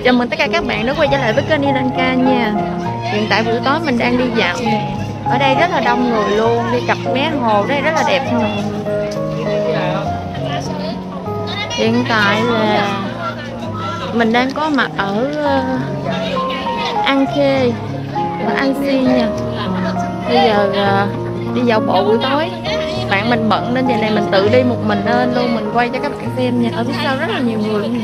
Chào mừng tất cả các bạn đã quay trở lại với kênh Ilanka nha. Hiện tại buổi tối mình đang đi dạo nè. Ở đây rất là đông người luôn, đi cặp mé hồ đây rất là đẹp nha. Hiện tại là mình đang có mặt ở An Khê và An Si nha. Bây giờ đi dạo bộ buổi tối. Bạn mình bận nên giờ này mình tự đi một mình lên luôn, mình quay cho các bạn xem nha. Ở phía sau rất là nhiều người luôn.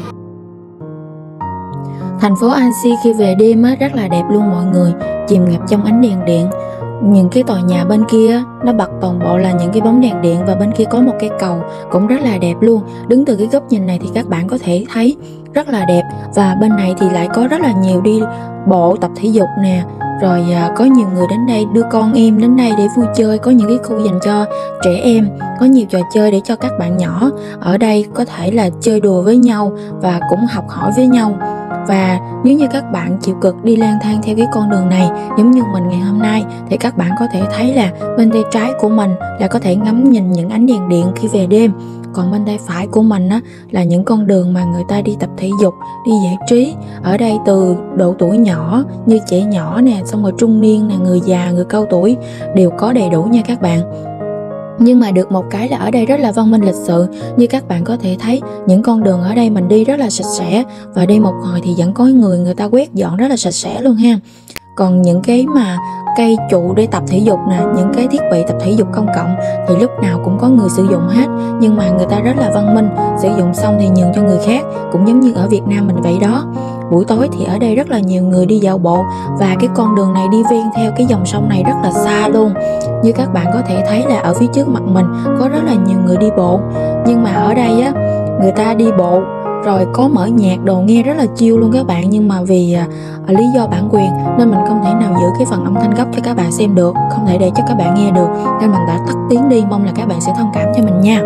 Thành phố Annecy khi về đêm rất là đẹp luôn mọi người, chìm ngập trong ánh đèn điện. Những cái tòa nhà bên kia nó bật toàn bộ là những cái bóng đèn điện, và bên kia có một cái cầu cũng rất là đẹp luôn. Đứng từ cái góc nhìn này thì các bạn có thể thấy rất là đẹp. Và bên này thì lại có rất là nhiều đi bộ tập thể dục nè, rồi có nhiều người đến đây đưa con em đến đây để vui chơi. Có những cái khu dành cho trẻ em, có nhiều trò chơi để cho các bạn nhỏ ở đây có thể là chơi đùa với nhau và cũng học hỏi với nhau. Và nếu như các bạn chịu cực đi lang thang theo cái con đường này giống như mình ngày hôm nay, thì các bạn có thể thấy là bên tay trái của mình là có thể ngắm nhìn những ánh đèn điện khi về đêm. Còn bên tay phải của mình là những con đường mà người ta đi tập thể dục, đi giải trí. Ở đây từ độ tuổi nhỏ như trẻ nhỏ nè, xong rồi trung niên nè, người già, người cao tuổi đều có đầy đủ nha các bạn. Nhưng mà được một cái là ở đây rất là văn minh lịch sự. Như các bạn có thể thấy, những con đường ở đây mình đi rất là sạch sẽ, và đi một hồi thì vẫn có người ta quét dọn rất là sạch sẽ luôn ha. Còn những cái mà cây trụ để tập thể dục nè, những cái thiết bị tập thể dục công cộng thì lúc nào cũng có người sử dụng hết, nhưng mà người ta rất là văn minh, sử dụng xong thì nhường cho người khác, cũng giống như ở Việt Nam mình vậy đó. Buổi tối thì ở đây rất là nhiều người đi dạo bộ, và cái con đường này đi ven theo cái dòng sông này rất là xa luôn. Như các bạn có thể thấy là ở phía trước mặt mình có rất là nhiều người đi bộ, nhưng mà ở đây người ta đi bộ rồi có mở nhạc đồ nghe rất là chill luôn các bạn. Nhưng mà vì lý do bản quyền nên mình không thể nào giữ cái phần âm thanh gốc cho các bạn xem được, không thể để cho các bạn nghe được, nên mình đã tắt tiếng đi. Mong là các bạn sẽ thông cảm cho mình nha.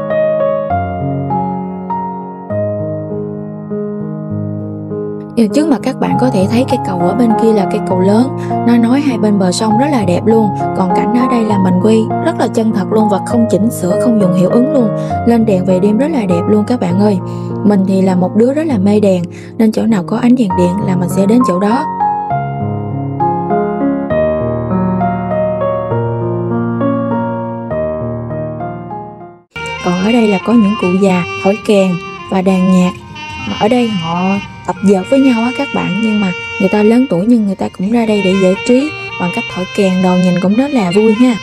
Trước mặt các bạn có thể thấy cây cầu ở bên kia là cây cầu lớn, nó nối hai bên bờ sông rất là đẹp luôn. Còn cảnh ở đây là mình quay rất là chân thật luôn, và không chỉnh sửa, không dùng hiệu ứng luôn. Lên đèn về đêm rất là đẹp luôn các bạn ơi. Mình thì là một đứa rất là mê đèn, nên chỗ nào có ánh đèn điện là mình sẽ đến chỗ đó. Còn ở đây là có những cụ già thổi kèn và đàn nhạc. Ở đây họ tập dượt với nhau các bạn, nhưng mà người ta lớn tuổi nhưng người ta cũng ra đây để giải trí bằng cách thổi kèn đồ, nhìn cũng rất là vui ha.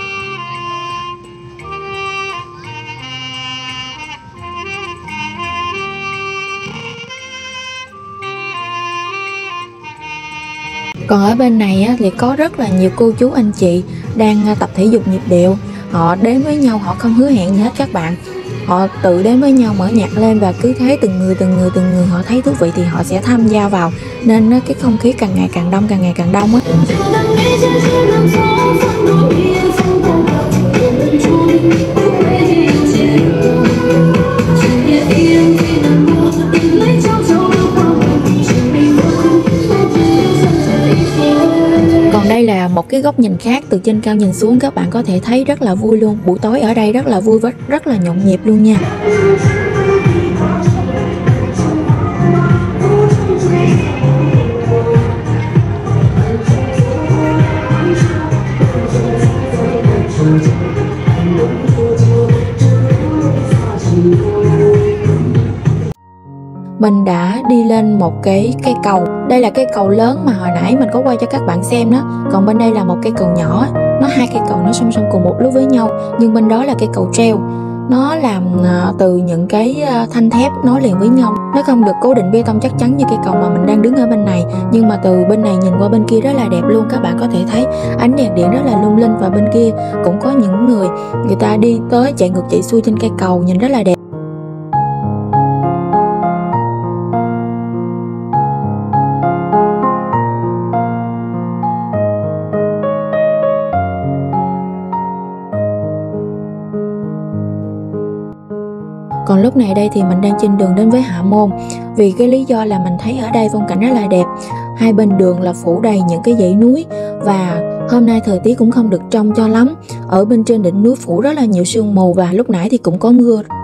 Còn ở bên này thì có rất là nhiều cô chú anh chị đang tập thể dục nhịp điệu. Họ đến với nhau, họ không hứa hẹn gì hết các bạn. Họ tự đến với nhau, mở nhạc lên, và cứ thế từng người họ thấy thú vị thì họ sẽ tham gia vào. Nên cái không khí càng ngày càng đông, càng ngày càng đông Còn đây là một cái góc nhìn khác, từ trên cao nhìn xuống các bạn có thể thấy rất là vui luôn. Buổi tối ở đây rất là vui, rất là nhộn nhịp luôn nha. Mình đã đi lên một cái cây cầu. Đây là cây cầu lớn mà hồi nãy mình có quay cho các bạn xem đó. Còn bên đây là một cây cầu nhỏ. Nó hai cây cầu nó song song cùng một lúc với nhau. Nhưng bên đó là cây cầu treo. Nó làm từ những cái thanh thép nối liền với nhau. Nó không được cố định bê tông chắc chắn như cây cầu mà mình đang đứng ở bên này. Nhưng mà từ bên này nhìn qua bên kia rất là đẹp luôn. Các bạn có thể thấy ánh đèn điện rất là lung linh. Và bên kia cũng có những người ta đi tới chạy ngược chạy xuôi trên cây cầu, nhìn rất là đẹp. Còn lúc này đây thì mình đang trên đường đến với Hạ Môn. Vì cái lý do là mình thấy ở đây phong cảnh rất là đẹp. Hai bên đường là phủ đầy những cái dãy núi, và hôm nay thời tiết cũng không được trong cho lắm. Ở bên trên đỉnh núi phủ rất là nhiều sương mù, và lúc nãy thì cũng có mưa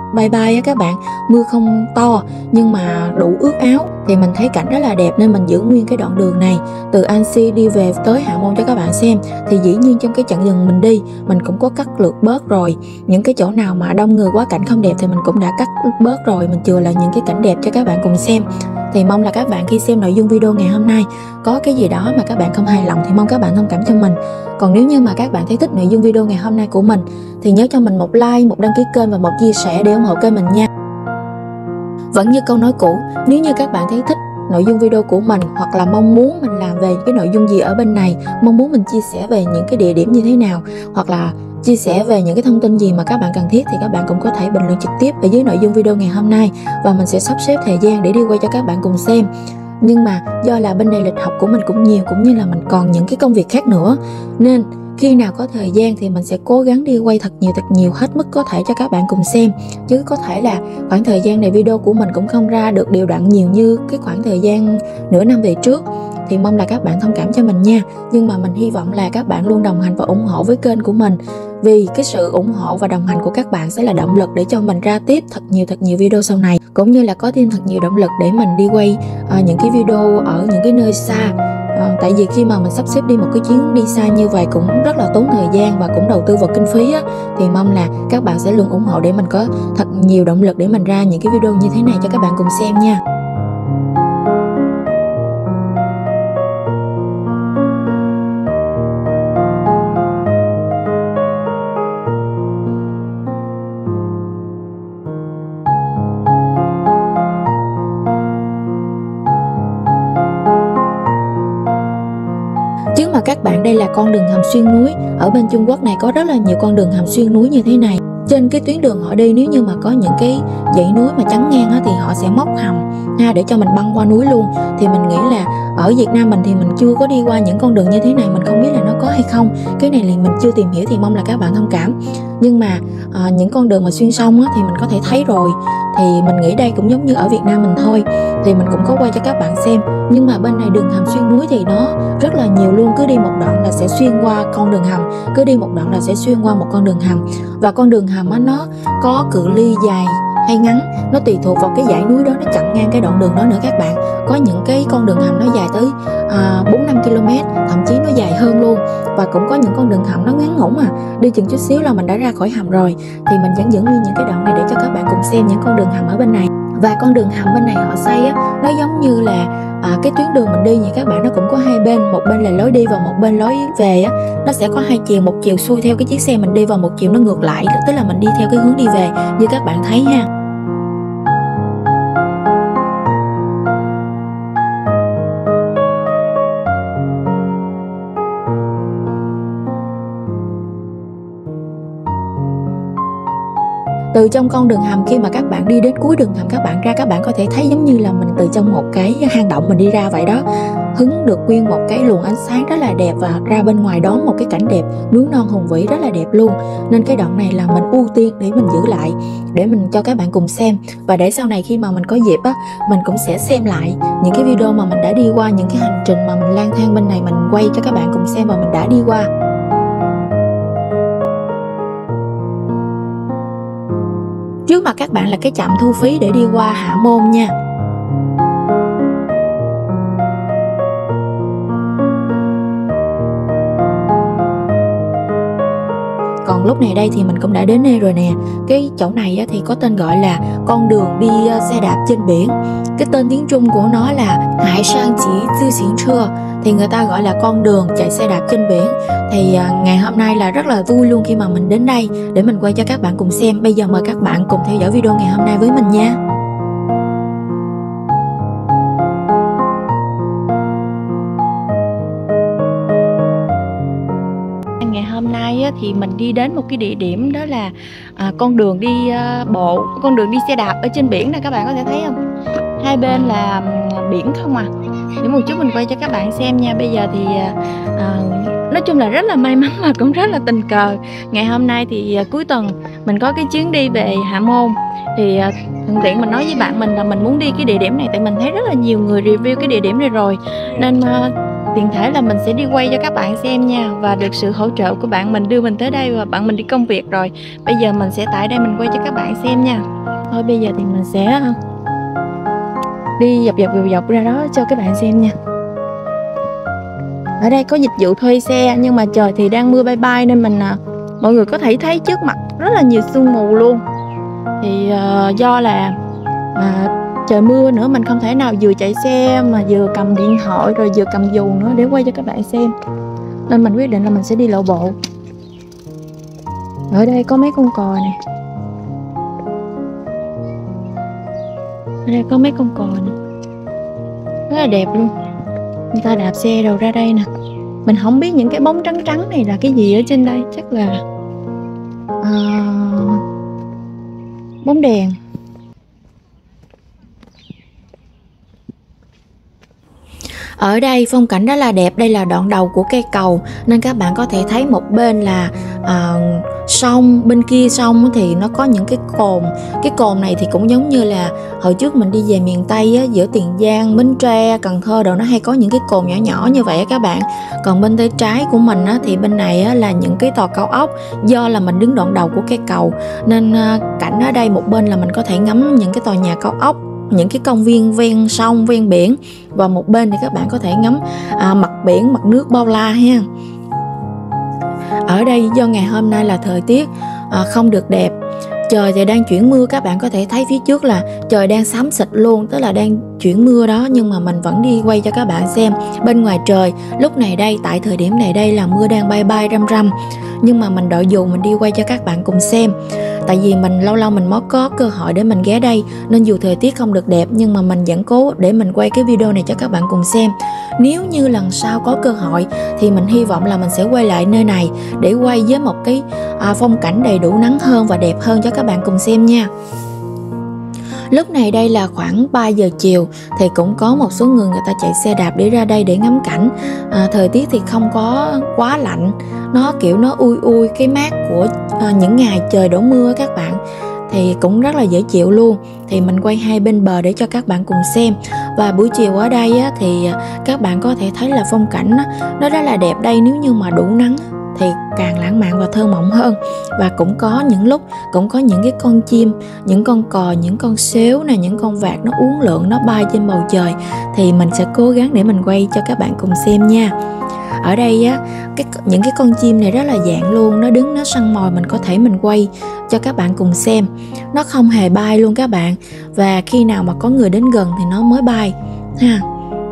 bay bay á các bạn, mưa không to nhưng mà đủ ướt áo. Thì mình thấy cảnh rất là đẹp nên mình giữ nguyên cái đoạn đường này từ Annecy đi về tới Hạ Môn cho các bạn xem. Thì dĩ nhiên trong cái chặng đường mình đi mình cũng có cắt lượt bớt rồi, những cái chỗ nào mà đông người quá cảnh không đẹp thì mình cũng đã cắt bớt rồi, mình chừa lại những cái cảnh đẹp cho các bạn cùng xem. Thì mong là các bạn khi xem nội dung video ngày hôm nay có cái gì đó mà các bạn không hài lòng thì mong các bạn thông cảm cho mình. Còn nếu như mà các bạn thấy thích nội dung video ngày hôm nay của mình thì nhớ cho mình một like, một đăng ký kênh và một chia sẻ để ủng hộ kênh mình nha. Vẫn như câu nói cũ, nếu như các bạn thấy thích nội dung video của mình hoặc là mong muốn mình làm về cái nội dung gì ở bên này, mong muốn mình chia sẻ về những cái địa điểm như thế nào hoặc là chia sẻ về những cái thông tin gì mà các bạn cần thiết thì các bạn cũng có thể bình luận trực tiếp ở dưới nội dung video ngày hôm nay và mình sẽ sắp xếp thời gian để đi quay cho các bạn cùng xem. Nhưng mà do là bên này lịch học của mình cũng nhiều, cũng như là mình còn những cái công việc khác nữa, nên khi nào có thời gian thì mình sẽ cố gắng đi quay thật nhiều hết mức có thể cho các bạn cùng xem. Chứ có thể là khoảng thời gian này video của mình cũng không ra được đều đặn nhiều như cái khoảng thời gian nửa năm về trước. Thì mong là các bạn thông cảm cho mình nha. Nhưng mà mình hy vọng là các bạn luôn đồng hành và ủng hộ với kênh của mình. Vì cái sự ủng hộ và đồng hành của các bạn sẽ là động lực để cho mình ra tiếp thật nhiều video sau này, cũng như là có thêm thật nhiều động lực để mình đi quay những cái video ở những cái nơi xa. Tại vì khi mà mình sắp xếp đi một cái chuyến đi xa như vậy cũng rất là tốn thời gian và cũng đầu tư vào kinh phí á, thì mong là các bạn sẽ luôn ủng hộ để mình có thật nhiều động lực để mình ra những cái video như thế này cho các bạn cùng xem nha. Chứ mà các bạn, đây là con đường hầm xuyên núi. Ở bên Trung Quốc này có rất là nhiều con đường hầm xuyên núi như thế này. Trên cái tuyến đường họ đi, nếu như mà có những cái dãy núi mà chắn ngang á, thì họ sẽ móc hầm để cho mình băng qua núi luôn. Thì mình nghĩ là ở Việt Nam mình thì mình chưa có đi qua những con đường như thế này, mình không biết là nó có hay không. Cái này thì mình chưa tìm hiểu thì mong là các bạn thông cảm. Nhưng mà những con đường mà xuyên sông á, thì mình có thể thấy rồi. Thì mình nghĩ đây cũng giống như ở Việt Nam mình thôi. Thì mình cũng có quay cho các bạn xem. Nhưng mà bên này đường hầm xuyên núi thì nó rất là nhiều luôn. Cứ đi một đoạn là sẽ xuyên qua con đường hầm, cứ đi một đoạn là sẽ xuyên qua một con đường hầm. Và con đường hầm á, nó có cự ly dài hay ngắn, nó tùy thuộc vào cái dãy núi đó nó chặn ngang cái đoạn đường đó nữa các bạn. Có những cái con đường hầm nó dài tới 4-5 km, thậm chí nó dài hơn luôn. Và cũng có những con đường hầm nó ngắn ngủn đi chừng chút xíu là mình đã ra khỏi hầm rồi. Thì mình vẫn giữ nguyên những cái đoạn này để cho các bạn cùng xem những con đường hầm ở bên này. Và con đường hầm bên này họ xây á, nó giống như là cái tuyến đường mình đi như các bạn, nó cũng có hai bên, một bên là lối đi và một bên lối về á. Nó sẽ có hai chiều, một chiều xuôi theo cái chiếc xe mình đi và một chiều nó ngược lại, tức là mình đi theo cái hướng đi về như các bạn thấy ha. Từ trong con đường hầm, khi mà các bạn đi đến cuối đường hầm các bạn ra, các bạn có thể thấy giống như là mình từ trong một cái hang động mình đi ra vậy đó. Hứng được nguyên một cái luồng ánh sáng rất là đẹp và ra bên ngoài đón một cái cảnh đẹp núi non hùng vĩ rất là đẹp luôn. Nên cái đoạn này là mình ưu tiên để mình giữ lại để mình cho các bạn cùng xem. Và để sau này khi mà mình có dịp á, mình cũng sẽ xem lại những cái video mà mình đã đi qua, những cái hành trình mà mình lang thang bên này mình quay cho các bạn cùng xem mà mình đã đi qua. Trước mặt các bạn là cái trạm thu phí để đi qua Hạ Môn nha. Còn lúc này đây thì mình cũng đã đến đây rồi nè. Cái chỗ này thì có tên gọi là con đường đi xe đạp trên biển. Cái tên tiếng Trung của nó là Hải Sang Chỉ Tư Xỉn Trưa, thì người ta gọi là con đường chạy xe đạp trên biển. Thì ngày hôm nay là rất là vui luôn khi mà mình đến đây để mình quay cho các bạn cùng xem. Bây giờ mời các bạn cùng theo dõi video ngày hôm nay với mình nha. Ngày hôm nay thì mình đi đến một cái địa điểm, đó là con đường đi bộ, con đường đi xe đạp ở trên biển này, các bạn có thể thấy không? Hai bên là biển không à. Để một chút mình quay cho các bạn xem nha. Bây giờ thì nói chung là rất là may mắn và cũng rất là tình cờ. Ngày hôm nay thì cuối tuần mình có cái chuyến đi về Hạ Môn. Thì thuận tiện mình nói với bạn mình là mình muốn đi cái địa điểm này, tại mình thấy rất là nhiều người review cái địa điểm này rồi. Nên tiện thể là mình sẽ đi quay cho các bạn xem nha. Và được sự hỗ trợ của bạn mình đưa mình tới đây, và bạn mình đi công việc rồi. Bây giờ mình sẽ tại đây mình quay cho các bạn xem nha. Thôi bây giờ thì mình sẽ đi dọc ra đó cho các bạn xem nha. Ở đây có dịch vụ thuê xe, nhưng mà trời thì đang mưa bay bay nên mọi người có thể thấy trước mặt rất là nhiều sương mù luôn. Thì do là trời mưa nữa, mình không thể nào vừa chạy xe mà vừa cầm điện thoại rồi vừa cầm dù nữa để quay cho các bạn xem, nên mình quyết định là mình sẽ đi lộ bộ. Ở đây có mấy con cò nè, ở đây có mấy con cò nè, rất là đẹp luôn. Người ta đạp xe đầu ra đây nè. Mình không biết những cái bóng trắng trắng này là cái gì ở trên đây, chắc là bóng đèn. Ở đây phong cảnh rất là đẹp. Đây là đoạn đầu của cây cầu, nên các bạn có thể thấy một bên là sông, bên kia sông thì nó có những cái cồn. Cái cồn này thì cũng giống như là hồi trước mình đi về miền Tây á, giữa Tiền Giang, Bến Tre, Cần Thơ đồ, nó hay có những cái cồn nhỏ nhỏ như vậy á các bạn. Còn bên tay trái của mình á, thì bên này á, là những cái tòa cao ốc. Do là mình đứng đoạn đầu của cây cầu nên cảnh ở đây một bên là mình có thể ngắm những cái tòa nhà cao ốc, những cái công viên ven sông, ven biển, và một bên thì các bạn có thể ngắm mặt biển, mặt nước bao la ha. Ở đây do ngày hôm nay là thời tiết không được đẹp, trời thì đang chuyển mưa, các bạn có thể thấy phía trước là trời đang xám xịt luôn, tức là đang chuyển mưa đó, nhưng mà mình vẫn đi quay cho các bạn xem. Bên ngoài trời lúc này đây, tại thời điểm này đây là mưa đang bay bay răm răm, nhưng mà mình đội dù mình đi quay cho các bạn cùng xem. Tại vì mình lâu lâu mình mới có cơ hội để mình ghé đây, nên dù thời tiết không được đẹp nhưng mà mình vẫn cố để mình quay cái video này cho các bạn cùng xem. Nếu như lần sau có cơ hội thì mình hy vọng là mình sẽ quay lại nơi này để quay với một cái phong cảnh đầy đủ nắng hơn và đẹp hơn cho các bạn cùng xem nha. Lúc này đây là khoảng 3 giờ chiều, thì cũng có một số người ta chạy xe đạp để ra đây để ngắm cảnh. Thời tiết thì không có quá lạnh, nó kiểu nó ui cái mát của những ngày trời đổ mưa các bạn, thì cũng rất là dễ chịu luôn. Thì mình quay hai bên bờ để cho các bạn cùng xem. Và buổi chiều ở đây á, thì các bạn có thể thấy là phong cảnh nó rất là đẹp đây. Nếu như mà đủ nắng thì càng lãng mạn và thơ mộng hơn. Và cũng có những lúc cũng có những cái con chim, những con cò, những con sếu nè, những con vạc nó uốn lượn, nó bay trên bầu trời. Thì mình sẽ cố gắng để mình quay cho các bạn cùng xem nha. Ở đây á, những cái con chim này rất là dạng luôn, nó đứng nó săn mồi, mình có thể mình quay cho các bạn cùng xem. Nó không hề bay luôn các bạn, và khi nào mà có người đến gần thì nó mới bay ha.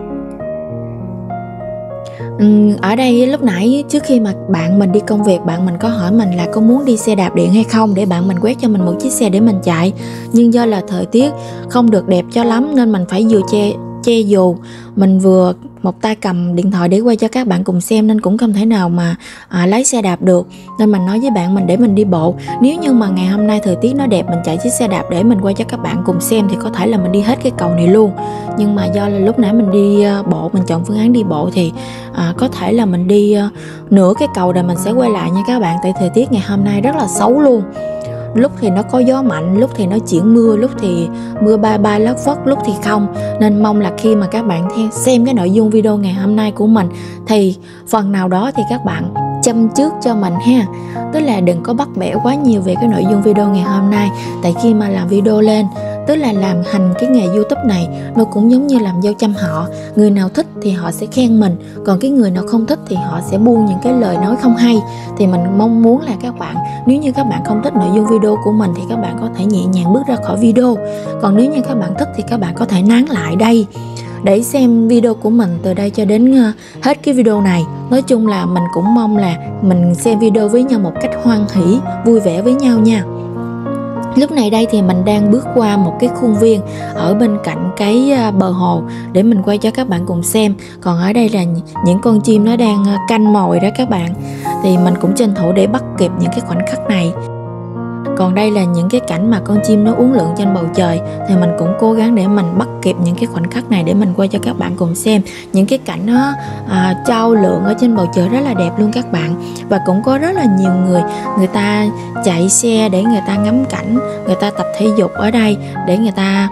Ở đây lúc nãy trước khi mà bạn mình đi công việc, bạn mình có hỏi mình là có muốn đi xe đạp điện hay không, để bạn mình quét cho mình một chiếc xe để mình chạy. Nhưng do là thời tiết không được đẹp cho lắm nên mình phải vừa che dù, mình vừa một tay cầm điện thoại để quay cho các bạn cùng xem, nên cũng không thể nào mà lái xe đạp được. Nên mình nói với bạn mình để mình đi bộ. Nếu như mà ngày hôm nay thời tiết nó đẹp, mình chạy chiếc xe đạp để mình quay cho các bạn cùng xem, thì có thể là mình đi hết cái cầu này luôn. Nhưng mà do là lúc nãy mình đi bộ, mình chọn phương án đi bộ, thì có thể là mình đi nửa cái cầu rồi mình sẽ quay lại nha các bạn. Tại thời tiết ngày hôm nay rất là xấu luôn. Lúc thì nó có gió mạnh, lúc thì nó chuyển mưa, lúc thì mưa bay lất phất, lúc thì không. Nên mong là khi mà các bạn xem cái nội dung video ngày hôm nay của mình thì phần nào đó thì các bạn châm trước cho mình ha. Tức là đừng có bắt bẻ quá nhiều về cái nội dung video ngày hôm nay. Tại khi mà làm video lên, tức là làm hành cái nghề YouTube này, nó cũng giống như làm dâu trăm họ. Người nào thích thì họ sẽ khen mình, còn cái người nào không thích thì họ sẽ buông những cái lời nói không hay. Thì mình mong muốn là các bạn, nếu như các bạn không thích nội dung video của mình thì các bạn có thể nhẹ nhàng bước ra khỏi video. Còn nếu như các bạn thích thì các bạn có thể nán lại đây để xem video của mình từ đây cho đến hết cái video này. Nói chung là mình cũng mong là mình xem video với nhau một cách hoan hỉ, vui vẻ với nhau nha. Lúc này đây thì mình đang bước qua một cái khuôn viên ở bên cạnh cái bờ hồ để mình quay cho các bạn cùng xem. Còn ở đây là những con chim nó đang canh mồi đó các bạn. Thì mình cũng tranh thủ để bắt kịp những cái khoảnh khắc này. Còn đây là những cái cảnh mà con chim nó uốn lượn trên bầu trời, thì mình cũng cố gắng để mình bắt kịp những cái khoảnh khắc này để mình quay cho các bạn cùng xem. Những cái cảnh nó trao lượn ở trên bầu trời rất là đẹp luôn các bạn. Và cũng có rất là nhiều người ta chạy xe để người ta ngắm cảnh, người ta tập thể dục ở đây để người ta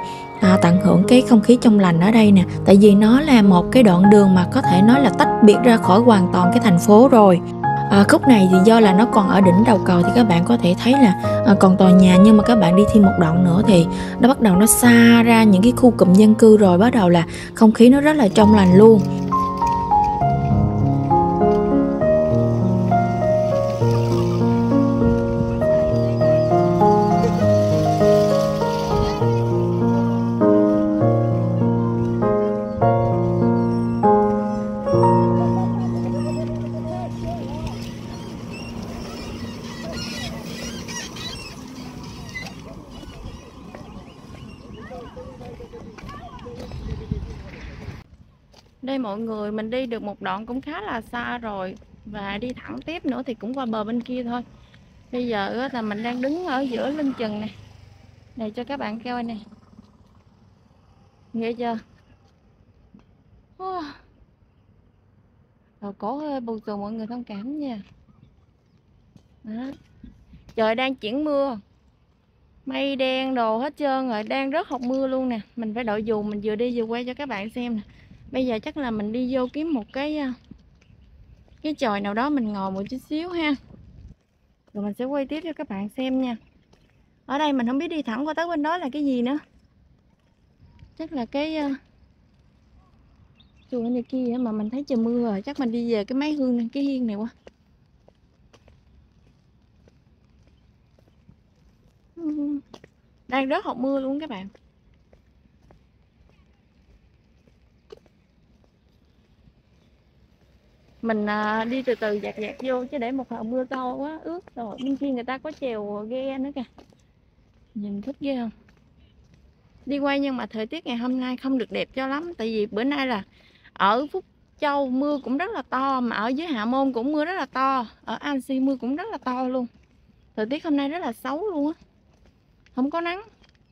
tận hưởng cái không khí trong lành ở đây nè. Tại vì nó là một cái đoạn đường mà có thể nói là tách biệt ra khỏi hoàn toàn cái thành phố rồi. Khúc này thì do là nó còn ở đỉnh đầu cầu thì các bạn có thể thấy là còn tòa nhà, nhưng mà các bạn đi thêm một đoạn nữa thì nó bắt đầu nó xa ra những cái khu cụm dân cư rồi, bắt đầu là không khí nó rất là trong lành luôn. Đây mọi người, mình đi được một đoạn cũng khá là xa rồi, và đi thẳng tiếp nữa thì cũng qua bờ bên kia thôi. Bây giờ là mình đang đứng ở giữa lưng chừng này. Này cho các bạn coi nè. Nghe chưa? Đầu cổ hơi buồn rùn, mọi người thông cảm nha. Đó. Trời đang chuyển mưa, mây đen đồ hết trơn rồi, đang rớt hột mưa luôn nè. Mình phải đội dù, mình vừa đi vừa quay cho các bạn xem nè. Bây giờ chắc là mình đi vô kiếm một cái chòi nào đó mình ngồi một chút xíu ha, rồi mình sẽ quay tiếp cho các bạn xem nha. Ở đây mình không biết đi thẳng qua tới bên đó là cái gì nữa, chắc là cái chùa này kia, mà mình thấy trời mưa rồi, chắc mình đi về cái máy hương này, cái hiên này quá. Đang rớt hột mưa luôn các bạn. Mình đi từ từ dạt vô, chứ để một hồi mưa to quá ướt rồi. Bên kia người ta có chèo ghe nữa kìa, nhìn thích ghê không. Đi quay nhưng mà thời tiết ngày hôm nay không được đẹp cho lắm, tại vì bữa nay là ở Phúc Châu mưa cũng rất là to, mà ở dưới Hạ Môn cũng mưa rất là to, ở Annecy mưa cũng rất là to luôn. Thời tiết hôm nay rất là xấu luôn á, không có nắng.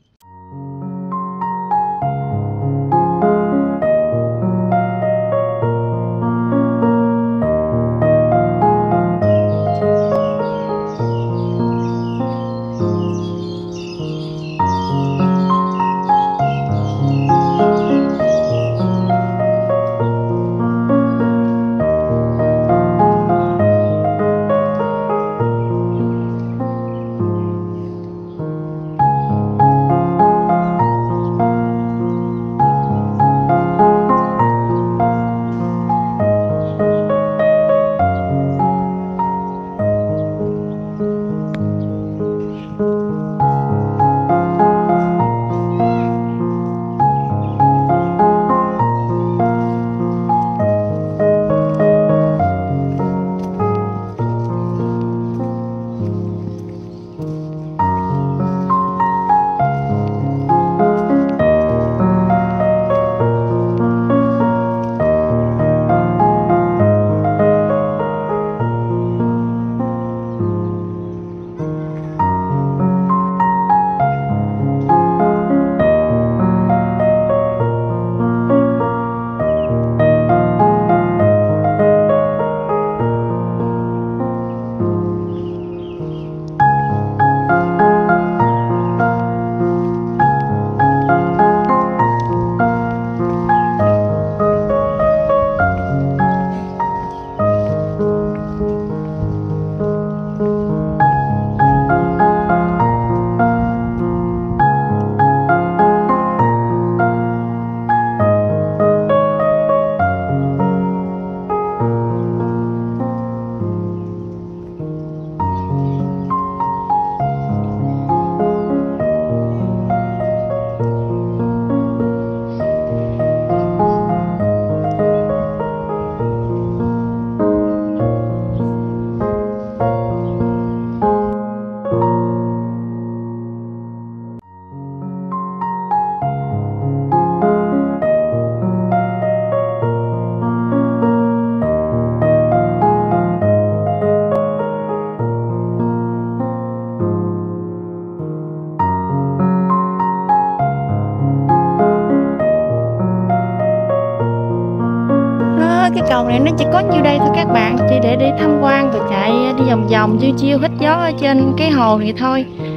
Cái cầu này nó chỉ có nhiêu đây thôi các bạn, chỉ để đi tham quan và chạy đi vòng vòng chiêu chiêu hít gió ở trên cái hồ này thôi.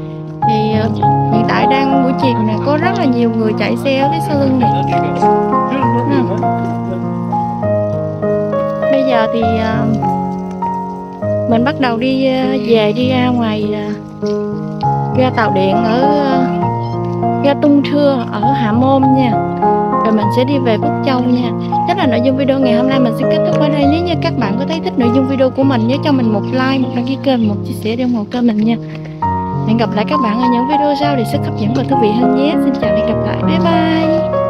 Thì hiện tại đang buổi chiều nè, có rất là nhiều người chạy xe ở phía sau lưng này. Bây giờ thì mình bắt đầu đi đi ra ngoài ga tàu điện ở ga Tung Thưa ở Hạ Môn nha. Rồi mình sẽ đi về Phúc Châu nha. Chắc là nội dung video ngày hôm nay mình sẽ kết thúc ở đây. Nếu như các bạn có thấy thích nội dung video của mình, nhớ cho mình một like, một đăng ký kênh, một chia sẻ để ủng hộ kênh mình nha. Hẹn gặp lại các bạn ở những video sau để sức hấp dẫn và thú vị hơn nhé. Xin chào và hẹn gặp lại. Bye bye.